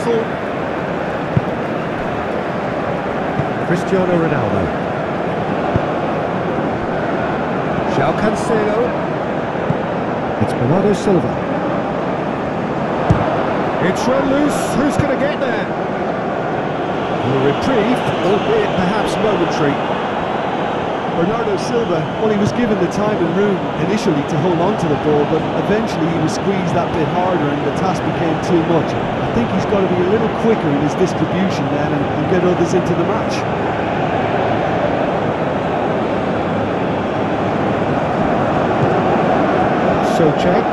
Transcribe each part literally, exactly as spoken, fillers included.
whistle. Cristiano Ronaldo. João Cancelo. It's Bernardo Silva. It's run loose. Who's going to get there? A reprieve, albeit perhaps momentary. Bernardo Silva, well, he was given the time and room initially to hold on to the ball, but eventually he was squeezed that bit harder and the task became too much. I think he's got to be a little quicker in his distribution then and, and get others into the match. So check.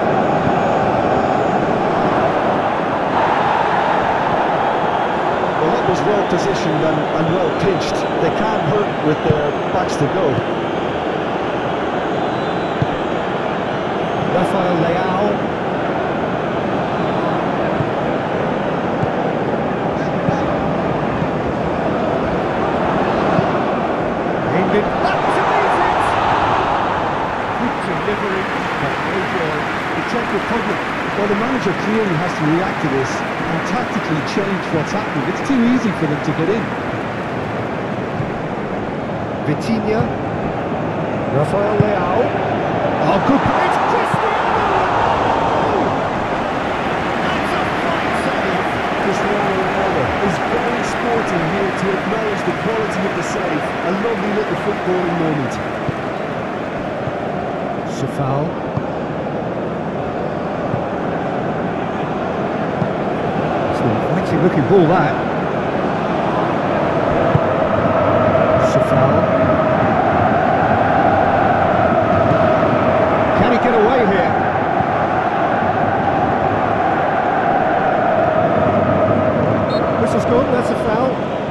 Well, that was well positioned and, and well pitched. They can't hurt with their backs to go. Rafael Leao. Aimed it. That was amazing! Good delivery, but no goal. The Czech Republic, well, the manager clearly has to react to this and tactically change what's happening. It's too easy for them to get in. Vitinha. Rafael Leao. Oh, good play. It's Cristiano Ronaldo! That's a fine save. Cristiano Ronaldo is very sporting here to acknowledge the quality of the save. A lovely little footballing moment. Safal. It's an inviting looking ball, that. Safal. Can he get away here? Whistle's gone, that's a foul.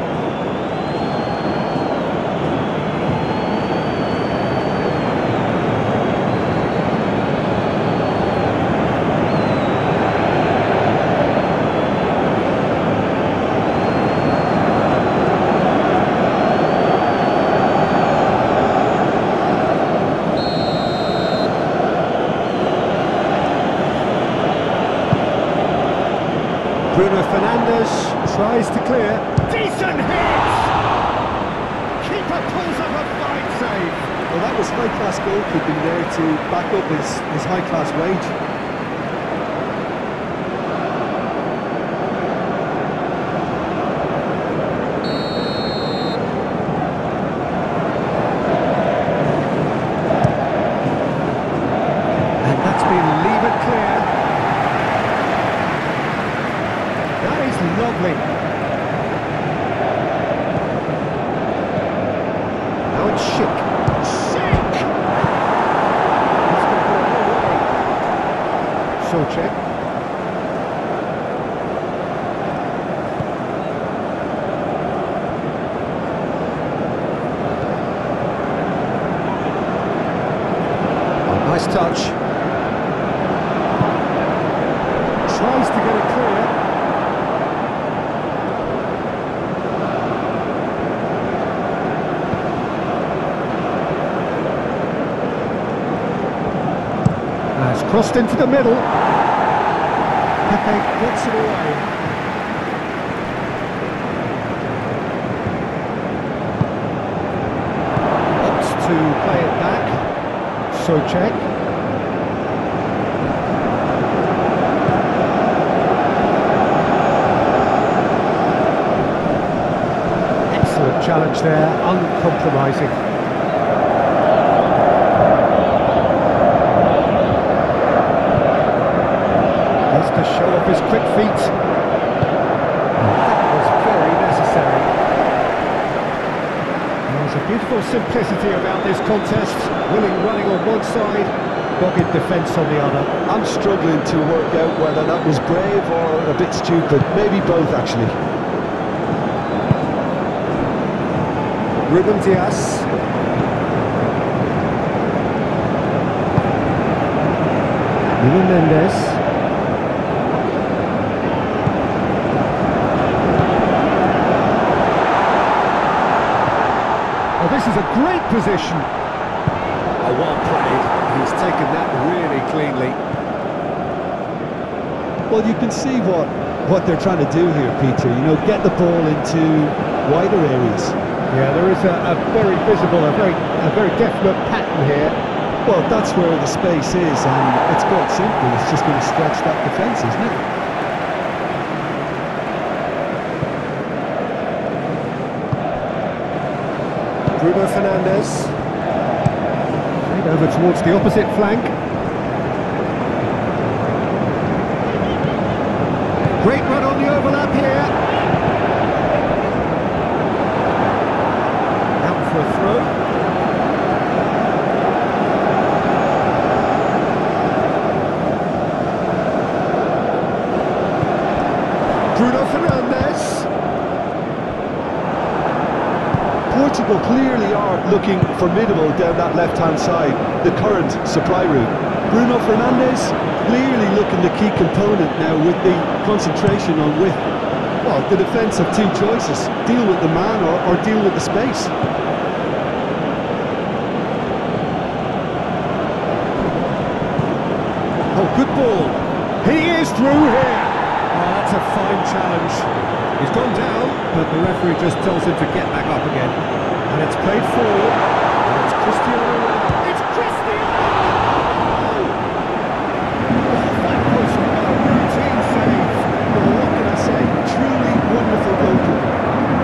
Bruno Fernandes tries to clear. Decent hit! Keeper pulls up a fine save. Well, that was high-class goalkeeping there to back up his, his high-class wage. And that's been levered clear. That is lovely. Now it's Schick. Schick! He's going to go all the way. So check. Oh, nice touch. Tries to get it clear. Has crossed into the middle. Pepe gets it away. Opts to play it back. So check. Excellent challenge there, uncompromising. To show off his quick feet. That was very necessary. There's a beautiful simplicity about this contest. Willing running on one side, dogged defence on the other. I'm struggling to work out whether that was brave or a bit stupid. Maybe both, actually. Ruben Dias. Nuno Mendes. Oh, this is a great position. Oh, well played. He's taken that really cleanly. Well, you can see what what they're trying to do here, Peter. You know, get the ball into wider areas. Yeah, there is a, a very visible, a very, a very definite pattern here. Well, that's where the space is, and it's quite simple. It's just going to stretch that defence, isn't it? Bruno Fernandes. Straight over towards the opposite flank. Great run on the overlap here. Out for a throw. Bruno Fernandes. Portugal clearly are looking formidable down that left-hand side, the current supply route. Bruno Fernandes clearly looking the key component now with the concentration on width. Well, the defence have two choices: deal with the man or, or deal with the space. Oh, good ball. He is through here. Oh, that's a fine challenge. He's gone down, but the referee just tells him to get back up again. And it's played forward. And it's Cristiano Ronaldo. It's Cristiano! That was a routine save. Well, what can I say? Truly wonderful goalkeeper.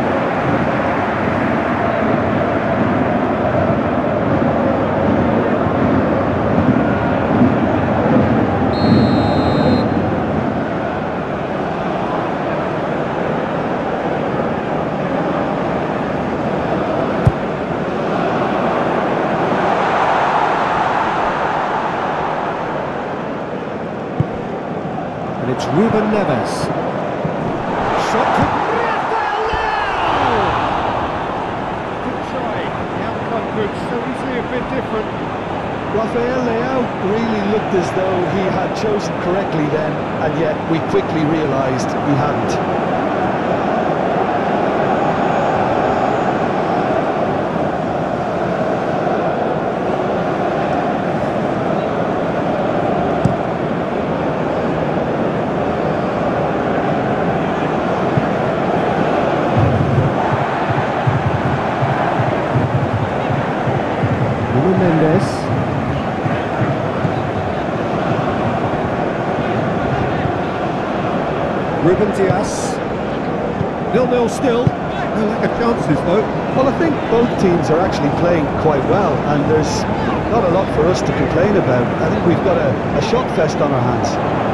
It's Ruben Neves. Shot to Rafael Leao! Good try. The outcome could so easily have been different. Rafael Leao really looked as though he had chosen correctly then, and yet we quickly realised he hadn't. Mendes. Ruben Dias. nil nil still. No lack of chances though. Well, I think both teams are actually playing quite well, and there's not a lot for us to complain about. I think we've got a, a shot fest on our hands.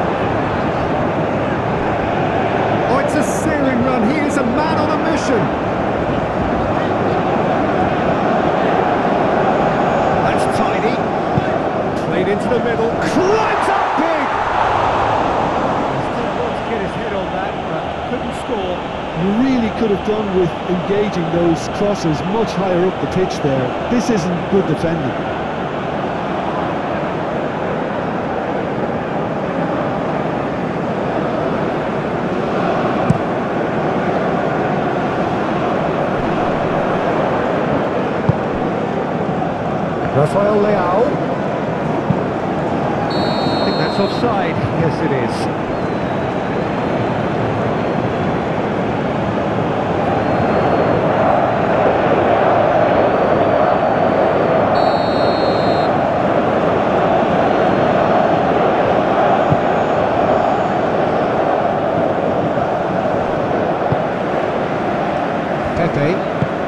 Oh, it's a searing run. He is a man on a mission. Played into the middle, climbs up big! Still wants to get his head on that, but couldn't score. You really could have done with engaging those crosses much higher up the pitch there. This isn't good defending. Rafael Leao. That's offside. Yes, it is. Pepe.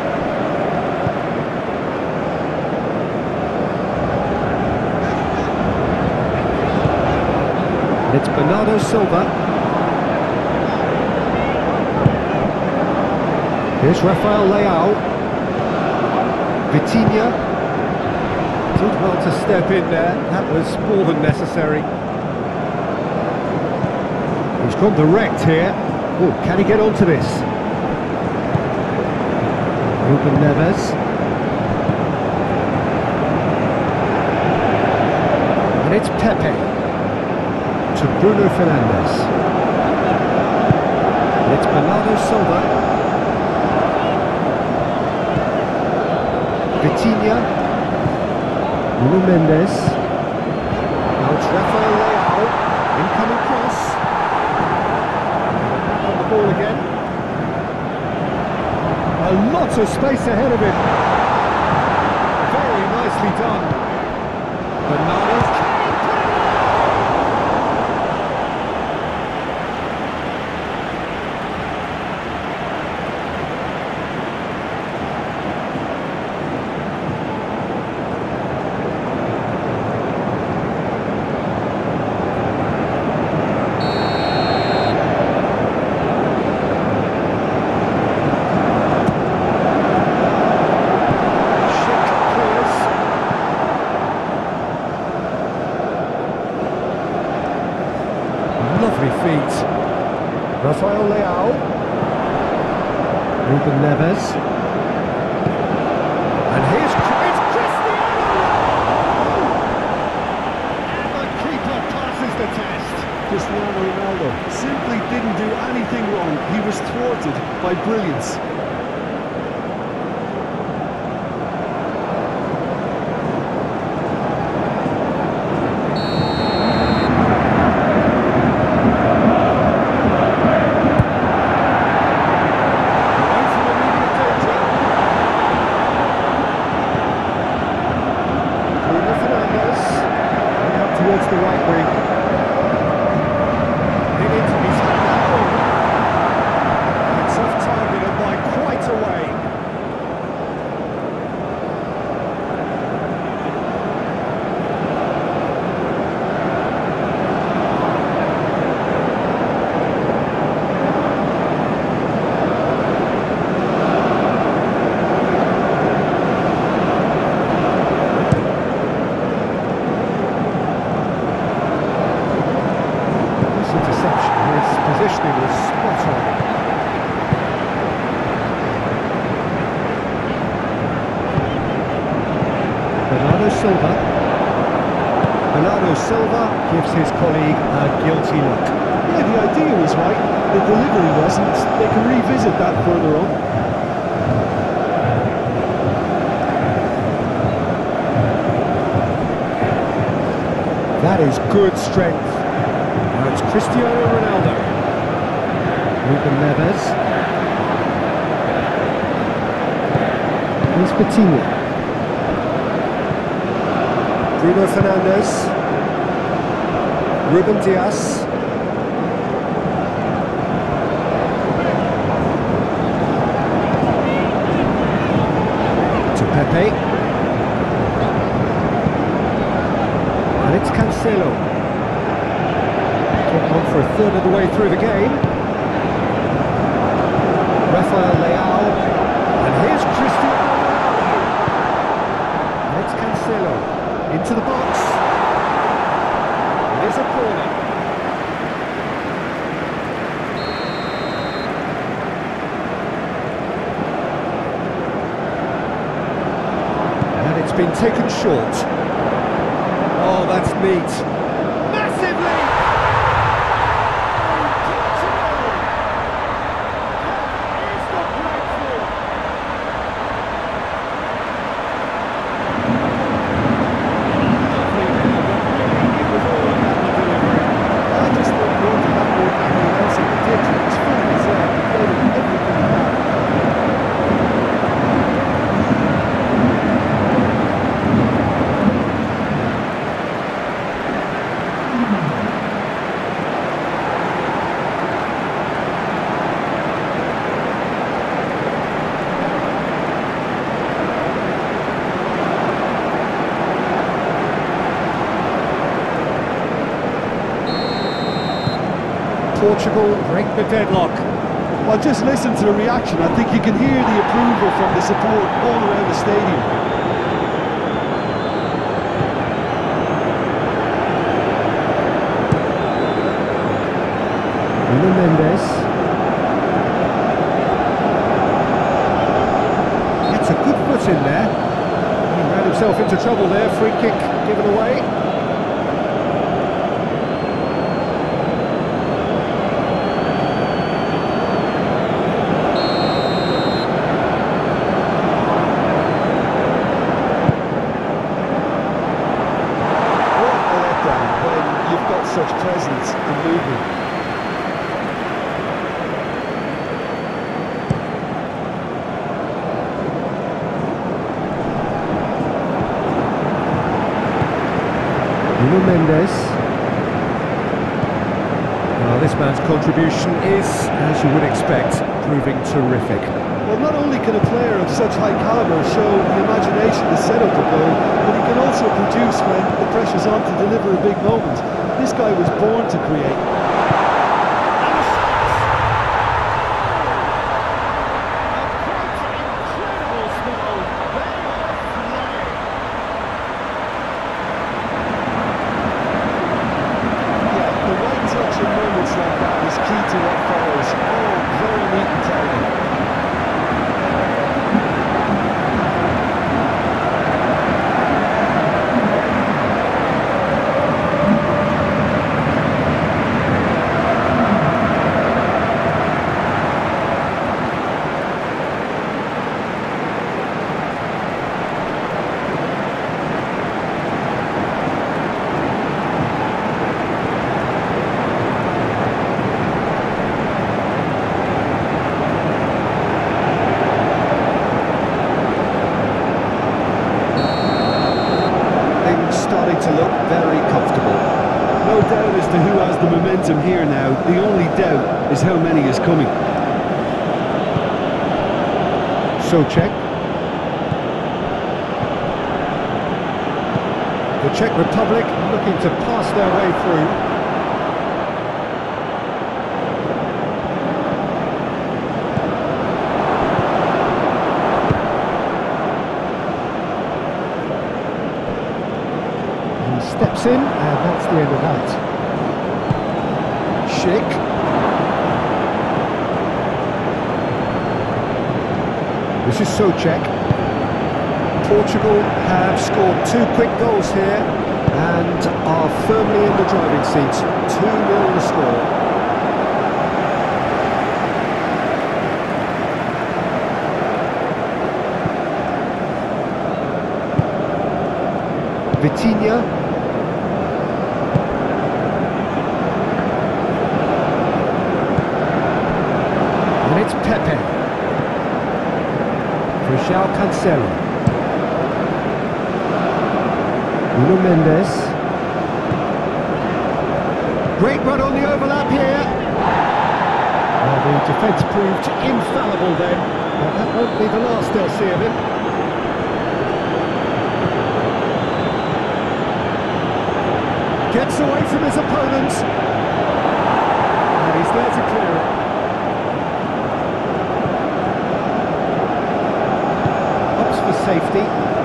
It's Bernardo Silva. Here's Rafael Leao. Vitinha. Did well to step in there. That was more than necessary. He's gone direct here. Oh, can he get onto this? Ruben Neves. And it's Pepe. To Bruno Fernandes. It's Bernardo Silva. Vitinha. Nuno Mendes. Now it's Rafael Leao. Incoming cross. lots of space ahead of him. Very nicely done. Bernardo's feet. Rafael Leao. Ruben Neves. And here's it's Cristiano! And the keeper passes the test. Cristiano Ronaldo simply didn't do anything wrong. He was thwarted by brilliance. Towards the right wing. It into his hand. It's off target and by quite a way. Positioning was spot on. Bernardo Silva. Bernardo Silva gives his colleague a guilty look. Yeah, the idea was right, the delivery wasn't. They can revisit that further on. That is good strength. Now it's Cristiano Ronaldo. Ruben Neves. Here's Coutinho. Bruno Fernandes. Ruben Dias. To Pepe. And it's Cancelo. Getting on for a third of the way through the game. Rafael Leao, and here's Cristiano Ronaldo. And it's Cancelo into the box. It is a corner. And it's been taken short. Oh, that's neat. Massively! Portugal break the deadlock. Well, just listen to the reaction. I think you can hear the approval from the support all around the stadium. Nuno Mendes. That's a good foot in there. He ran himself into trouble there. Free kick given away. Such presence and movement. this man's contribution is, as you would expect, proving terrific. Well, not only can a player of such high calibre show the imagination to set up the goal, but he can also produce when the pressure's on to deliver a big moment. This guy was born to create. To look very comfortable. No doubt as to who has the momentum here now. The only doubt is how many is coming. Souček. The Czech Republic looking to pass their way through. Steps in, and that's the end of that. Schick. This is Souček. Portugal have scored two quick goals here and are firmly in the driving seat. two nil the score. Vitinha. It's Pepe for João Cancelo. Nuno Mendes. Great run on the overlap here. Well, the defence proved infallible then, but that won't be the last they'll see of him. Gets away from his opponents, and he's there to clear it. Safety.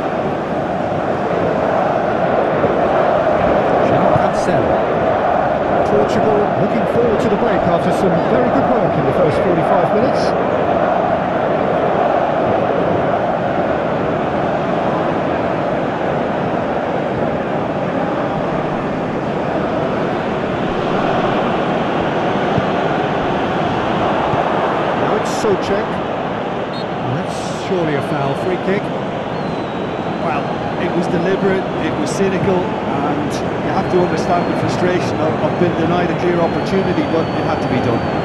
João Cancelo. Portugal looking forward to the break after some very good work in the first forty-five minutes. Now it's Souček. That's surely a foul. Free kick. Well, it was deliberate, it was cynical, and you have to understand the frustration of, of being denied a clear opportunity, but it had to be done.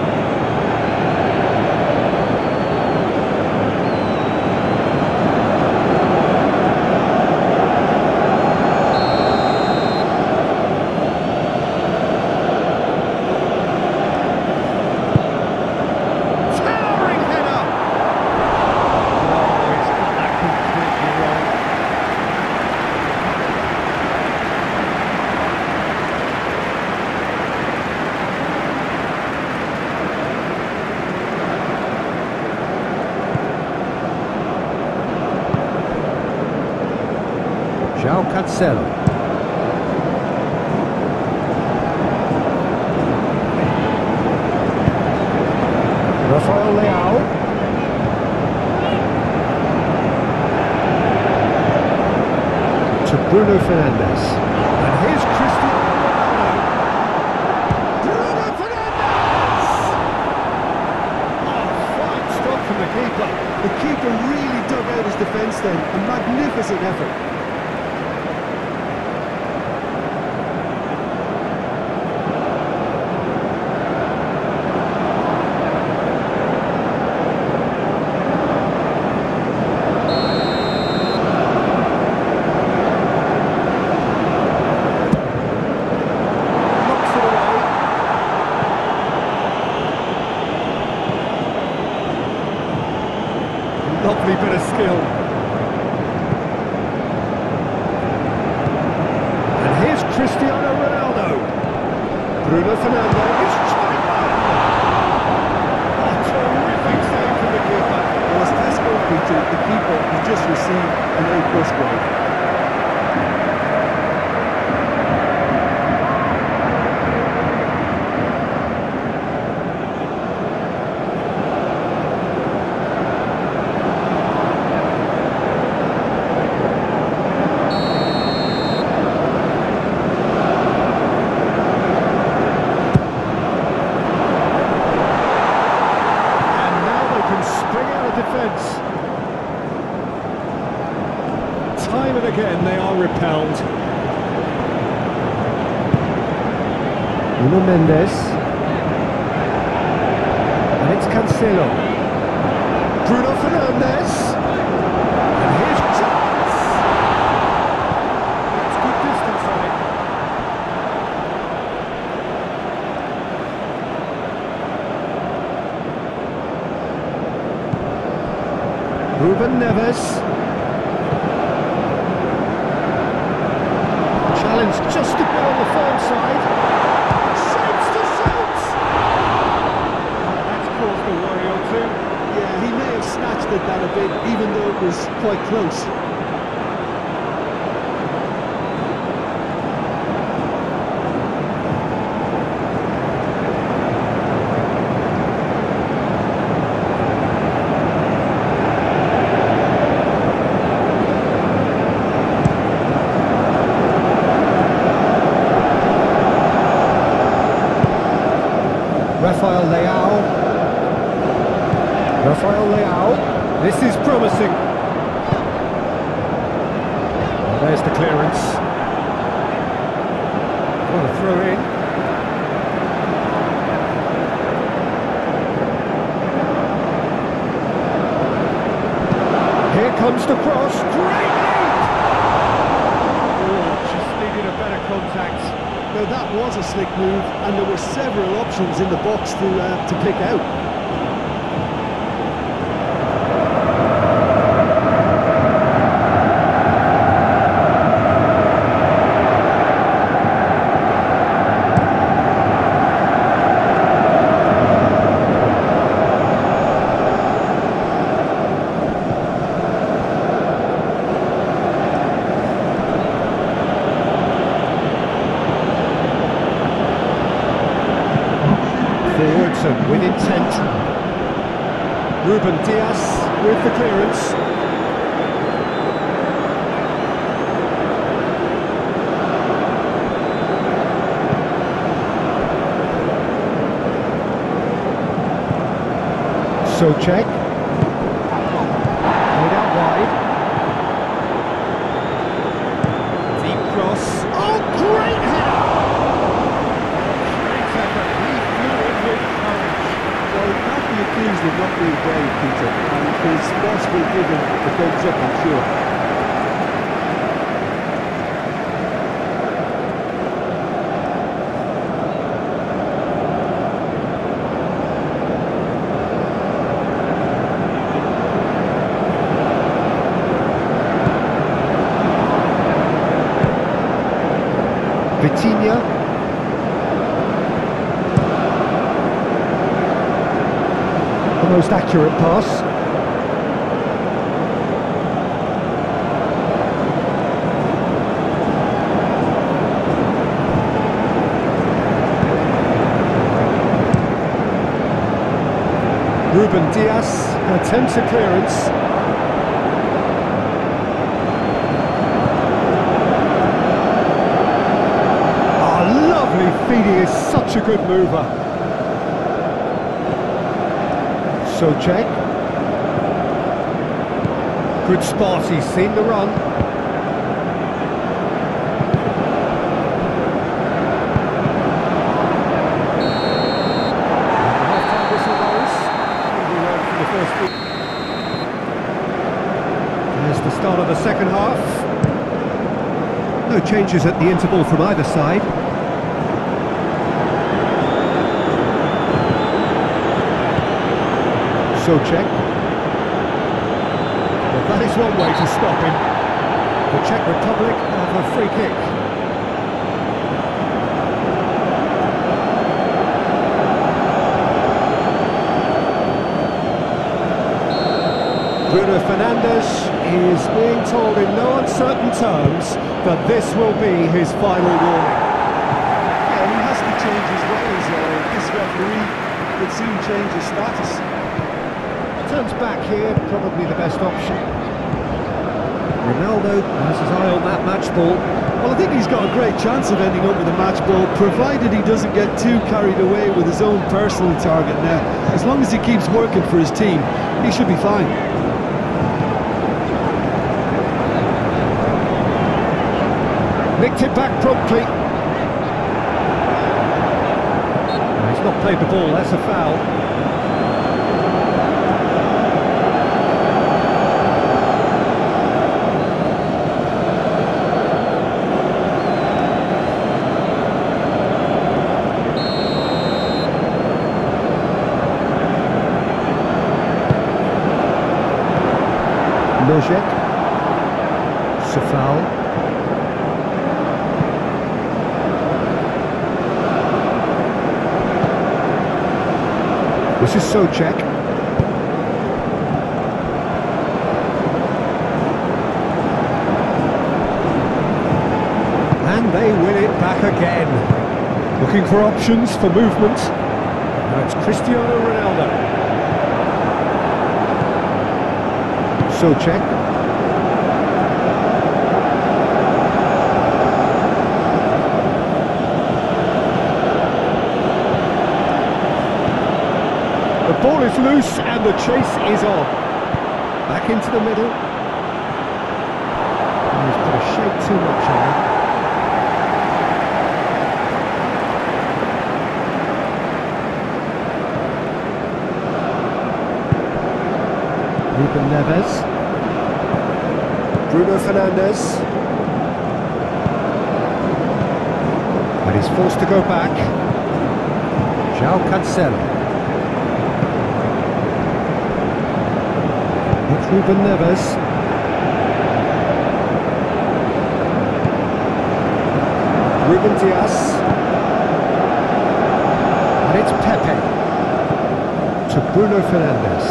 João Cancelo. Rafael Leao. To Bruno Fernandes. And here's Cristiano Ronaldo. Bruno Fernandes! Oh, fine stop from the keeper. The keeper really dug out his defence then. A magnificent effort. lovely bit of skill. And here's Cristiano Ronaldo. Bruno Fernandes. Oh, terrific save from the keeper. Well, as Tesco featured, the keeper has just received an A plus grade. Time and again they are repelled. Nuno Mendes. And it's Cancelo. Bruno Fernandes. And here's chance. That's good distance on it. Ruben Neves. Just a bit on the firm side. Shapes to shoot! That's caused a worry or two. Yeah, he may have snatched at that a bit, even though it was quite close. Rafael Leao. Rafael Leao. This is promising. Well, there's the clearance. What a throw in. Here comes the cross. Great leap! Oh, just needed a better contact. Now that was a slick move, and there were several options in the box to uh, to pick out. Forwards and with intent. Ruben Dias with the clearance. So check. Played out wide. Deep cross. Oh, great header! Great effort. He flew in with courage. Well, he can't be accused of not being brave, Peter, and his boss will give him the thumbs up, I'm sure. Vitinha. The most accurate pass. Ruben Dias attempts a clearance. Feeding is such a good mover. So check. Good spot, he's seen the run. Half-time whistle goes. We went for the first week. There's the start of the second half. No changes at the interval from either side. So check. That is one way to stop him. The Czech Republic have a free kick. Bruno Fernandes is being told in no uncertain terms that this will be his final warning. Yeah, he has to change his ways, or this referee would soon change his status. Turns back here, probably the best option. Ronaldo has his eye on that match ball. Well, I think he's got a great chance of ending up with a match ball, provided he doesn't get too carried away with his own personal target now. As long as he keeps working for his team, he should be fine. Nicked it back promptly. No, he's not played the ball, that's a foul. Lojek. Safal. This is Socek. And they win it back again. Looking for options for movement. Now it's Cristiano Ronaldo. Socek. The ball is loose and the chase is on. Back into the middle. And he's put a shake too much on it. Ruben Neves. Bruno Fernandes. But he's forced to go back. João Cancelo. It's Ruben Neves. Ruben Dias. And it's Pepe. To Bruno Fernandes.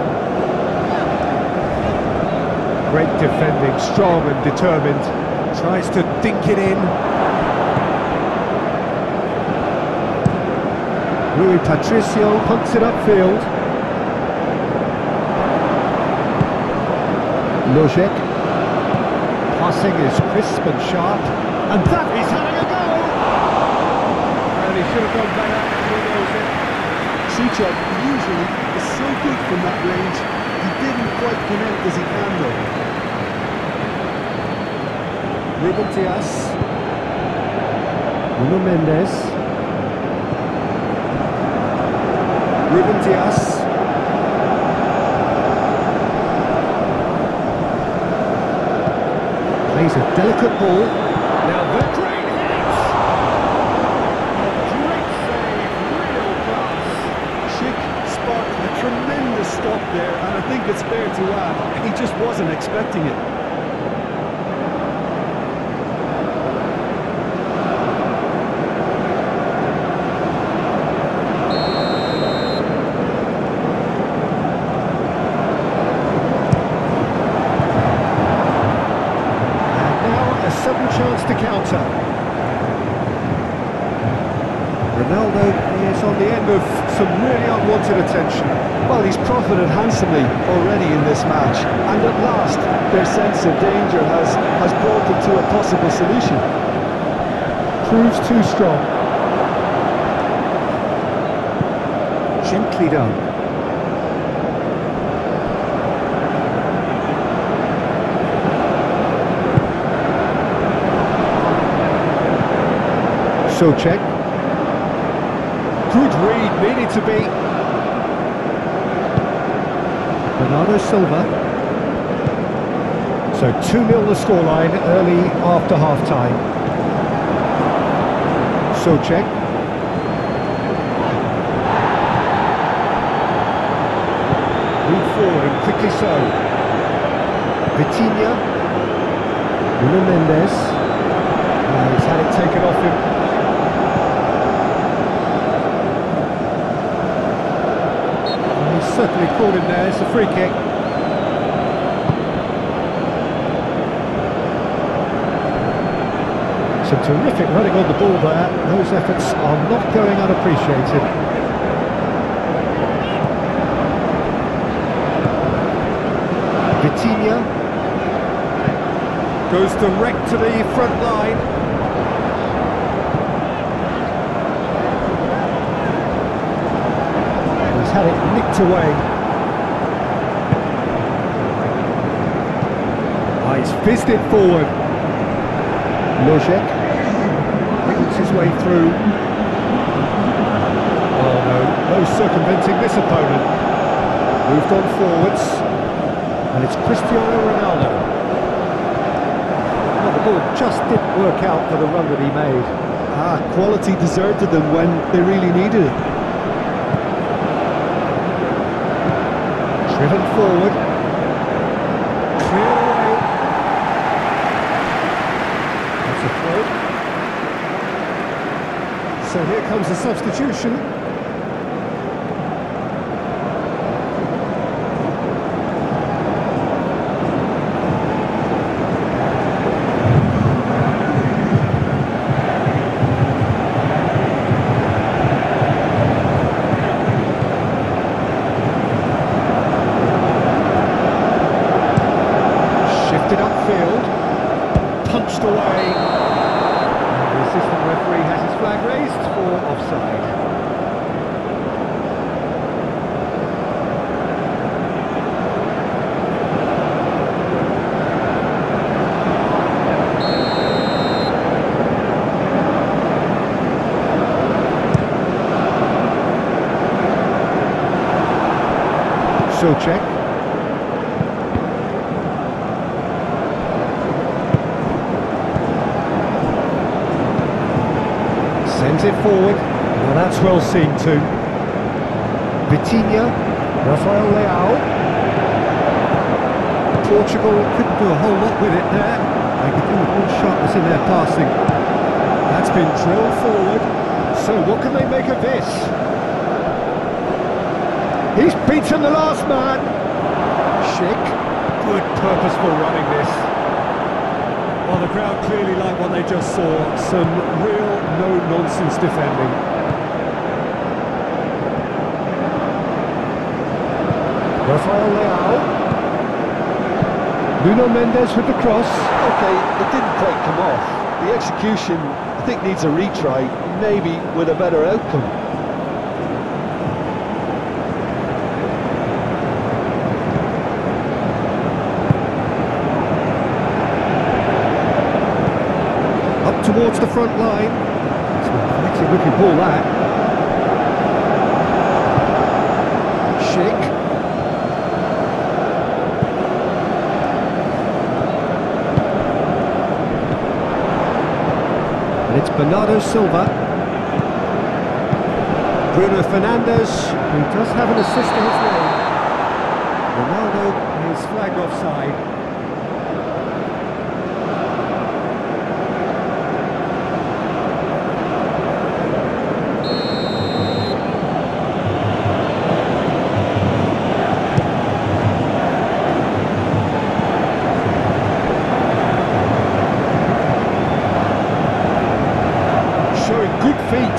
Great defending, strong and determined. Tries to dink it in. Rui Patricio punts it upfield. Lojek. Passing is crisp and sharp. And that is having a go! And he should have gone better, and he knows it. Suchek usually is so good from that range. He didn't quite connect as he can though. Ruben Dias. Nuno Mendes. Ruben Dias. Plays a delicate ball. Now the great hit! Great save, real class. Schick spotted a tremendous stop there, and I think it's fair to add, he just wasn't expecting it. Chance to counter. Ronaldo is on the end of some really unwanted attention. Well, he's profited handsomely already in this match, and at last their sense of danger has, has brought them to a possible solution. Proves too strong. Gently done. Socek. Good read, needed to be. Bernardo Silva. So two nil the scoreline early after half-time. Socek. Move forward, quickly so. Vitinha. Nuno Mendes. Uh, he's had it taken off him. Uh, he's certainly caught him there. It's a free kick. Some terrific running on the ball there. Those efforts are not going unappreciated. Vitinha goes direct to the front line. He's had it nicked away. Oh, he's fizzed it forward. Lojek wriggles his way through. Oh no, no circumventing this opponent. Moved on forwards, and it's Cristiano Ronaldo. Well, the ball just didn't work out for the run that he made. Ah, quality deserted them when they really needed it. Driven forward. Cleared away. That's a throw. So here comes the substitution. Upfield, punched away, and the assistant referee has his flag raised for offside. Silchek. Sends it forward. Now that's well seen too. Vitinha, Rafael Leao. Portugal couldn't do a whole lot with it there. They could do with more sharpness in their passing. That's been drilled forward. So what can they make of this? He's beaten the last man. Schick. Good purposeful running this. Well, the crowd clearly like what they just saw. Some real no-nonsense defending. Rafael Leao. Nuno Mendes with the cross. Okay, it didn't quite come off. The execution, I think, needs a retry, maybe with a better outcome. Towards the front line. It's an effective looking ball, that. Schick. And it's Bernardo Silva. Bruno Fernandes, who does have an assist to his name. Ronaldo is flagged offside. Good feet.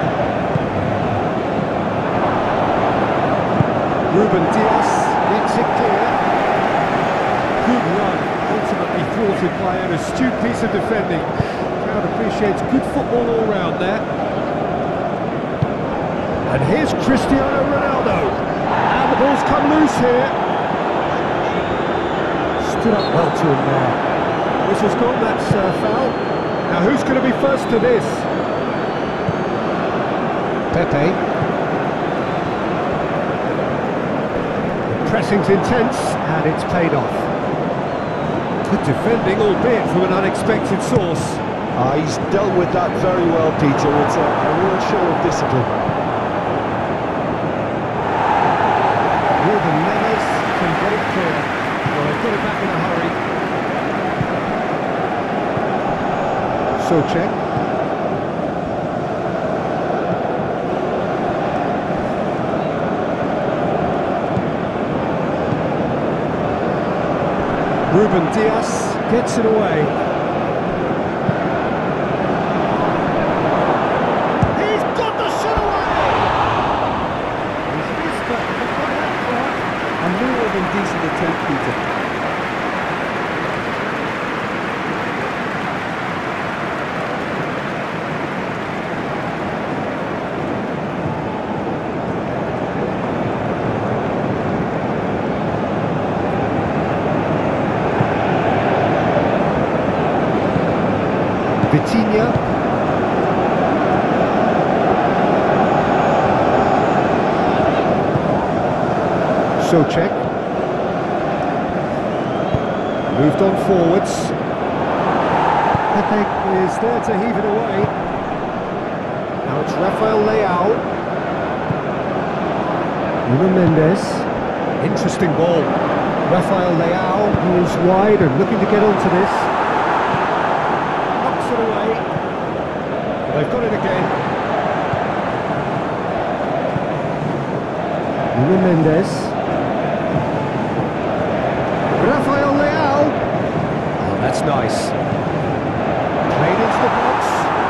Ruben Dias makes it clear. Good run, ultimately thwarted by an astute piece of defending. Crowd appreciates good football all round there. And here's Cristiano Ronaldo. And the ball's come loose here. Stood up well to him there. Whistle's gone, that's uh, foul. Now who's going to be first to this? Pepe. Pressing's intense, and it's paid off. Good defending, albeit from an unexpected source. Ah, he's dealt with that very well, Peter. It's a, a real show of discipline. Ruben Neves can get it clear. Well, got it back in a hurry. So check. Ruben Diaz gets it away. He's got the shot away! He's missed that, but not that far. A more than decent attempt, Peter. Vitinha. Socek. Moved on forwards. Pepe is there to heave it away. Now it's Rafael Leao. Nuno Mendes. Interesting ball. Rafael Leao, who is wide and looking to get onto this. It away. They've got it again. Nuno Mendes. Rafael Leao. Oh, that's nice. Played into the box.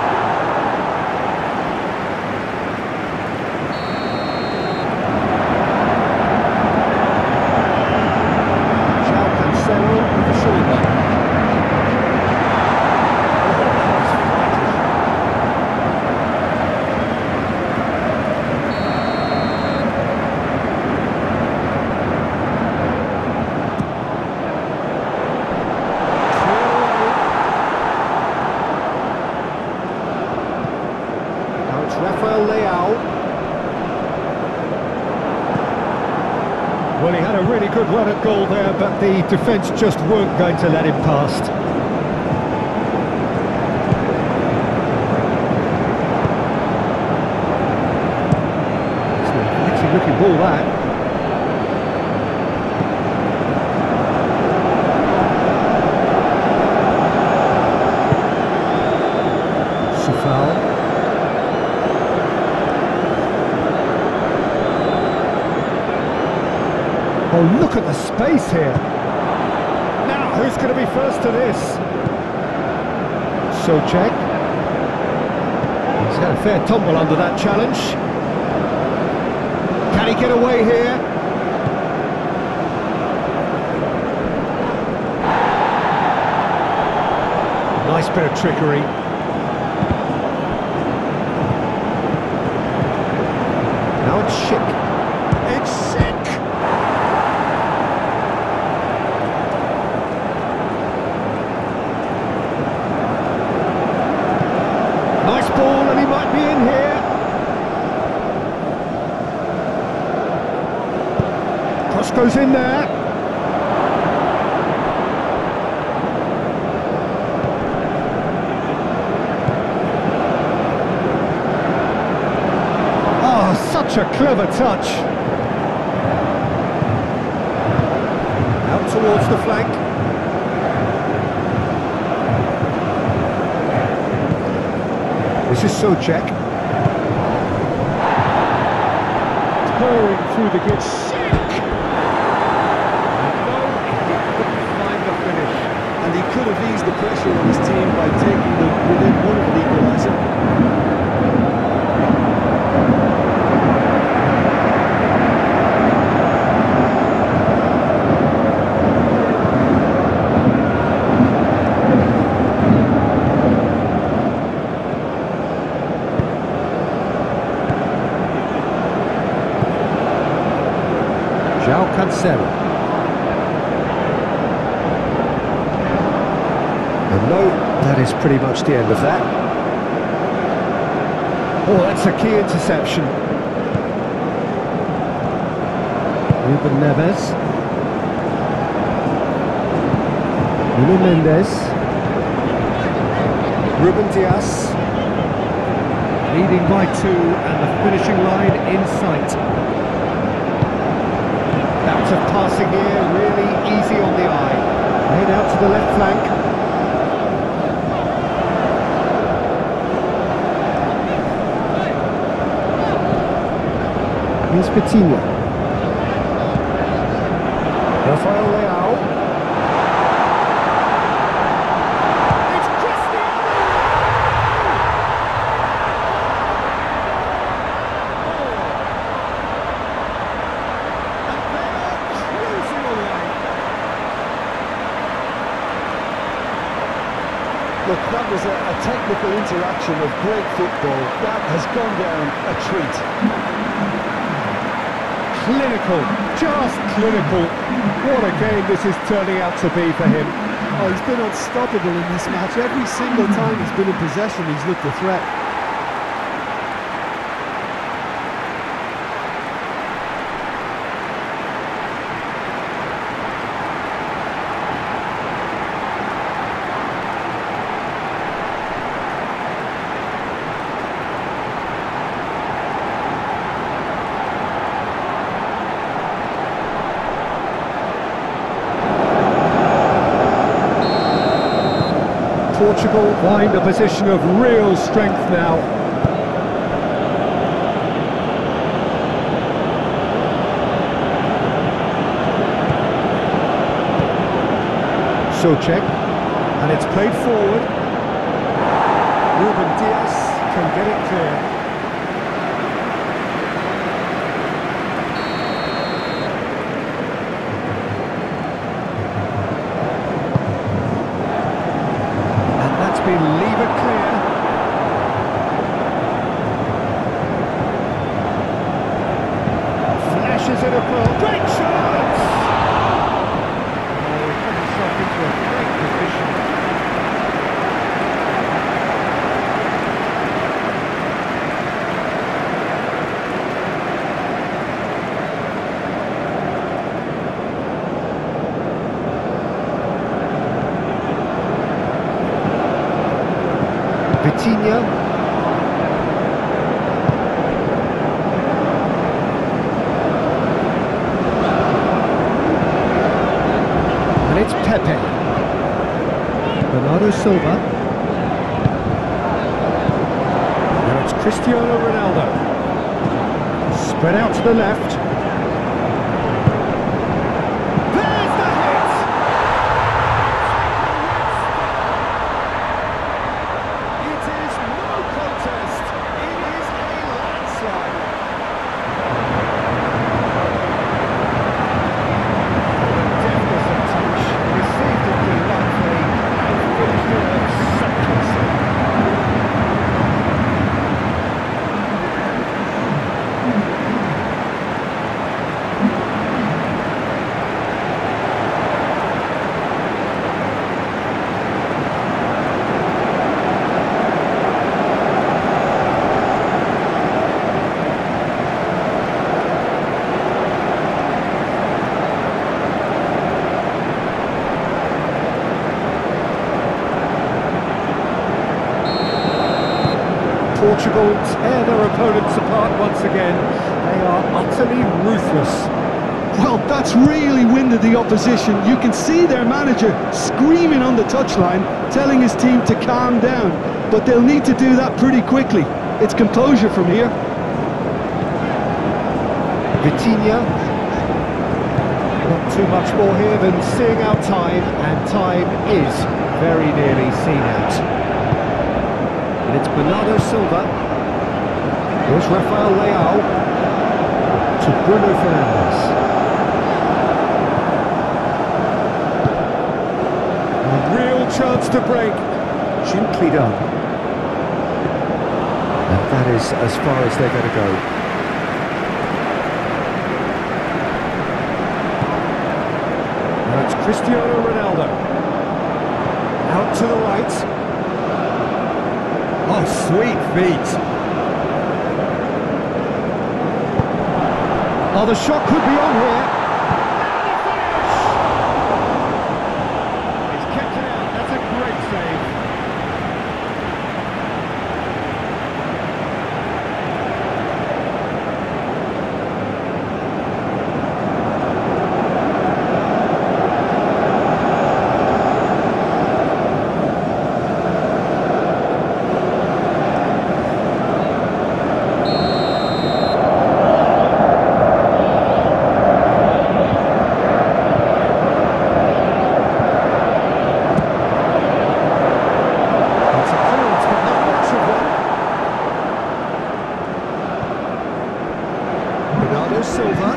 João Cancelo with the shoulder. Rafael Leao. Well, he had a really good run at goal there, but the defence just weren't going to let him past. It's an excellent looking ball, that. Safal. Oh, look at the space here. Now, who's going to be first to this? Socek. He's had a fair tumble under that challenge. Can he get away here? Nice bit of trickery. Now it's Schick. It's Schick. Nice ball, and he might be in here. Cross goes in there. Oh, such a clever touch. Out towards the flank. This is Socek. Pouring through the gate. Sick! No, he couldn't find the finish. And he could have eased the pressure on his team by taking them within one of an equaliser. João Cancelo. And no, that is pretty much the end of that. Oh, that's a key interception. Ruben Neves. Nuno Mendes. Ruben Diaz. Leading by two, and the finishing line in sight. Bouts of passing here, really easy on the eye. Head out to the left flank. Here's Vitinha. Rafael Leao. It's Cristiano! And they are cruising away. Look, that was a, a technical interaction of great football. That has gone down a treat. Clinical, just clinical. What a game this is turning out to be for him. Oh, he's been unstoppable in this match. Every single time he's been in possession, he's looked a threat. Portugal find a position of real strength now. Socek, and it's played forward. Ruben Diaz can get it clear. Leave it clear. Flashes it across. Great chance! Oh, he put himself into a great position. Vitinha. And it's Pepe. Bernardo Silva. Now it's Cristiano Ronaldo. Spread out to the left. There's the hit! It is no contest. It is a landslide. Magnificent touch. Received it delightfully and finished it with success. Portugal tear their opponents apart once again. They are utterly ruthless. Well, that's really winded the opposition. You can see their manager screaming on the touchline, telling his team to calm down. But they'll need to do that pretty quickly. It's composure from here. Vitinha. Not too much more here than seeing out time, and time is very nearly seen out. And it's Bernardo Silva. Here's Rafael Leao to Bruno Fernandes. A real chance to break. Gently done. And that is as far as they're going to go. Now it's Cristiano Ronaldo. Out to the right. Oh, sweet feet. Oh, the shot could be on here. He's kept it out. That's a great save. Bernardo Silva.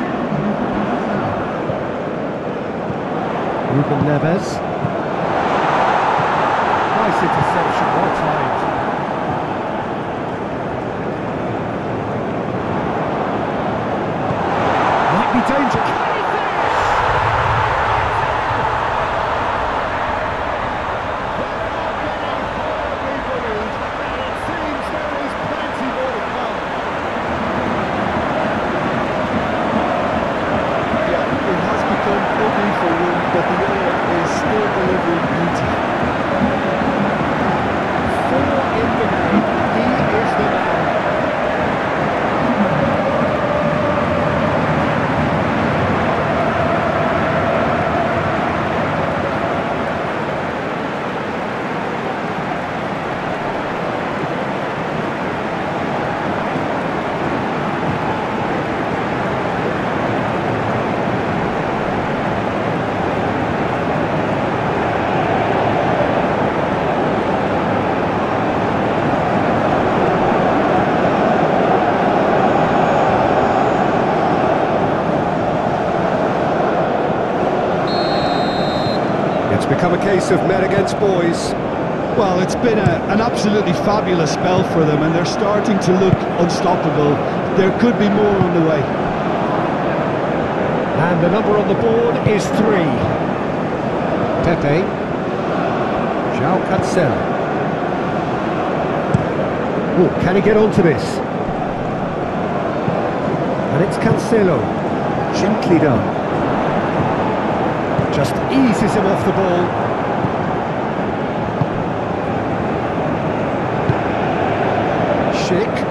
Ruben Neves. Nice interception, well timed. Might be dangerous. But the other is still delivering beauty. Four in the game, he is the man. It's become a case of men against boys. Well, it's been a, an absolutely fabulous spell for them, and they're starting to look unstoppable. There could be more on the way. And the number on the board is three. Pepe. João Cancelo. Oh, can he get onto this? And it's Cancelo. Gently done. Just eases him off the ball. Schick.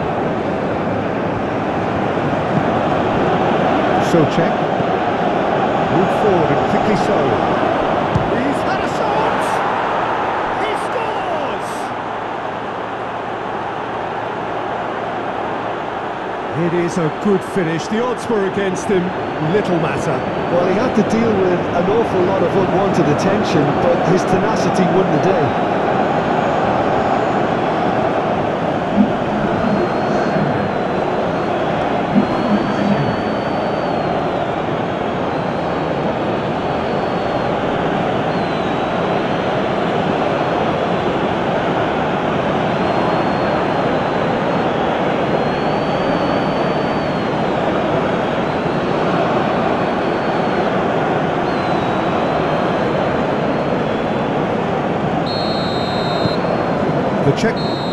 Souček. Move forward and quickly so. He's had a shot! He scores! It is a good finish. The odds were against him. Little matter. Well, he had to deal with an awful lot of unwanted attention, but his tenacity won the day. The check.